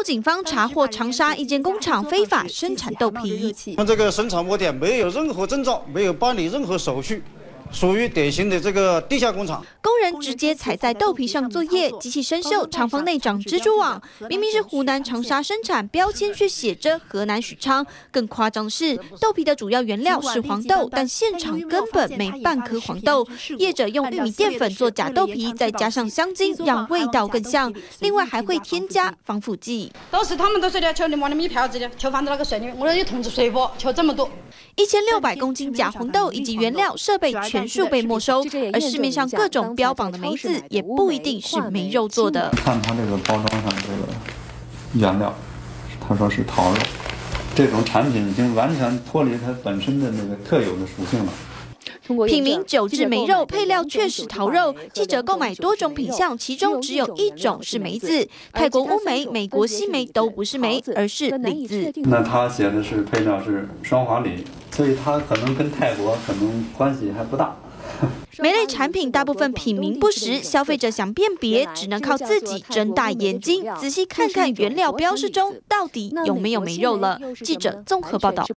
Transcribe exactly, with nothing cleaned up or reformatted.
州警方查获长沙一间工厂非法生产豆皮。 我们这个生产窝点没有任何证照，没有办理任何手续。 属于典型的这个地下工厂， 工人直接踩在豆皮上作业，机器生锈，厂房内长蜘蛛网。明明是湖南长沙生产，标签却写着河南许昌。更夸张的是，豆皮的主要原料是黄豆，但现场根本没半颗黄豆。业者用玉米淀粉做假豆皮，再加上香精，让味道更像。另外还会添加防腐剂。 当时他们都说的，求你往里面一瓢子的，求放到那个水里面。我说有通知水不？求这么多。 一千六百公斤假红豆以及原料设备全。 全数被没收，而市面上各种标榜的梅子也不一定是梅肉做的。 看它这个包装上这个原料，他说是桃肉，这种产品已经完全脱离它本身的那个特有的属性了。 品名九制梅肉，配料确实桃肉。记者购买多种品项，其中只有一种是梅子。泰国乌梅、美国西梅都不是梅，而是李子。 那他写的是配料是双黄李，所以它可能跟泰国可能关系还不大。 梅类产品大部分品名不实，消费者想辨别，只能靠自己睁大眼睛，仔细看看原料标示中到底有没有梅肉了。记者综合报道。